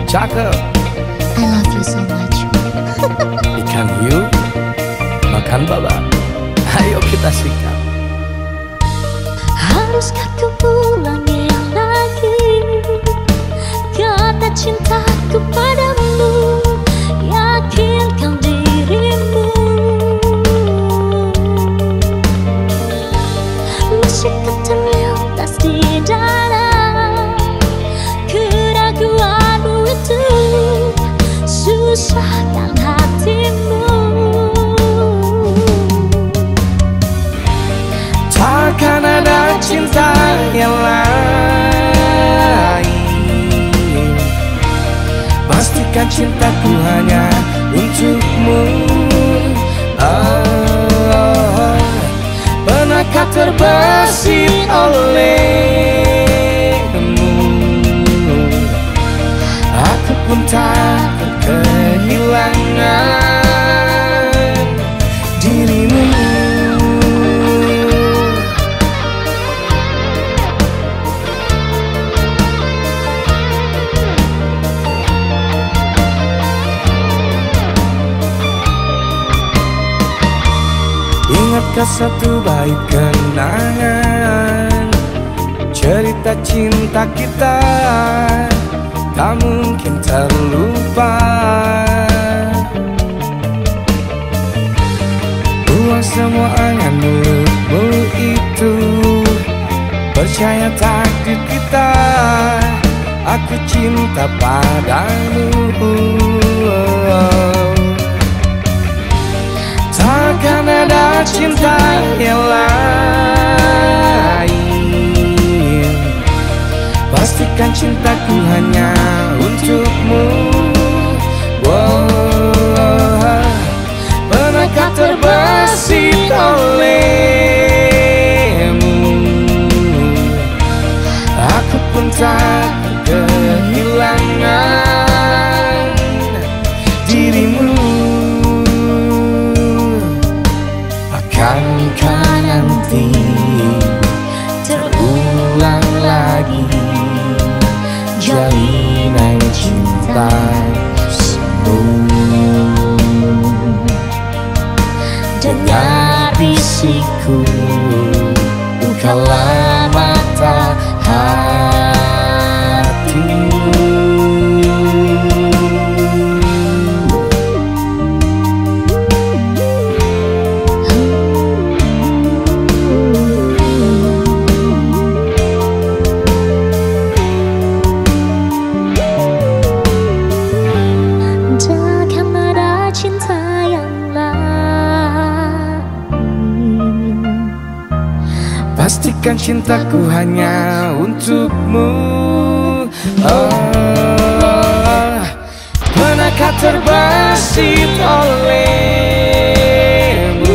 Cakep. I love you so much. Ikan hiu makan baba. Ayo kita sikat. Haruskah ku ulangi lagi kata cintaku padamu, yakinkan dirimu. Masih terlintas di dalam keraguanmu itu, susahkan hatimu. Takkan ada cinta yang lain, pastikan cintaku hanya untukmu. Pernahkah terbesit olehmu? Aku pun takut kehilangan dirimu. Ingatkah satu baik kenangan, cerita cinta kita tak mungkin terlupa. Buang semua angan mulutmu itu, percaya takdir kita, aku cinta padamu. Takkan ada cinta yang lain, pastikan cintaku hanya untukmu. Pernahkah terbesit olehmu? Aku pun takut kehilangan dirimu. Akankah nanti terulang lagi jalinan cinta semu? Dengar bisikku, bukalah mata hatimu. Pastikan cintaku hanya untukmu. Pernahkah terbesit olehmu?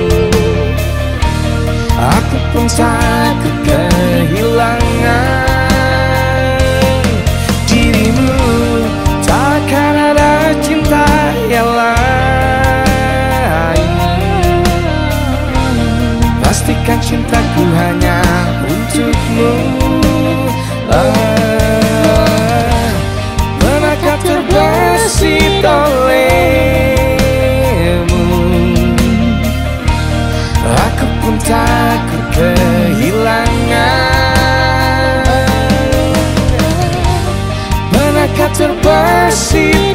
Aku pun takut kehilangan dirimu. Takkan ada cinta yang lain, pastikan cintaku hanya untukmu. Pernahkah terbesit olehmu? Aku pun takut kehilangan. Pernahkah terbesit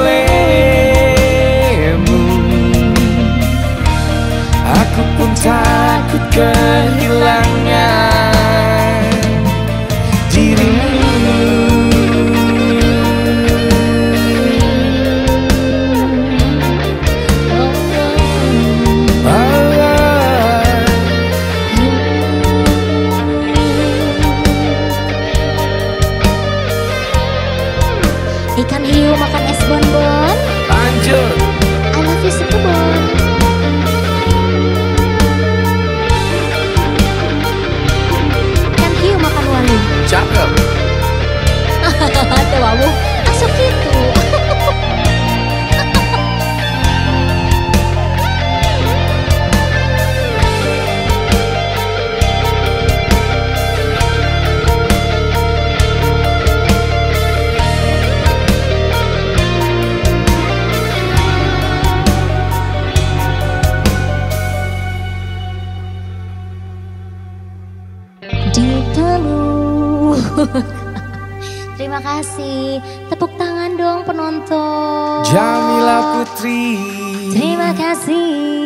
olehmu? Aku pun takut kehilangan dirimu. Ikan hiu makan es bonbon. Lanjut. I love you sekebon. Terima kasih. Tepuk tangan dong penonton. Jamila Putri. Terima kasih.